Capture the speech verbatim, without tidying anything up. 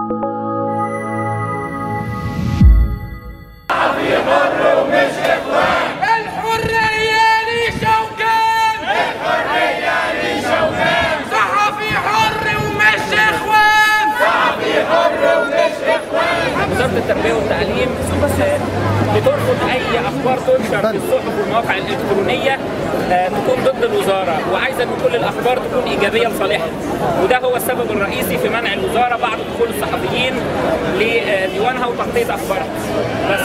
وزارة التربية والتعليم بترفض أي أخبار تنشر في الصحف والمواقع الإلكترونية تكون ضد الوزارة، وعايزة إن كل الأخبار تكون إيجابية لصالحها، وده هو السبب الرئيسي في منع الوزارة بعد دخول الصحفيين لديوانها وتغطية أخبارها.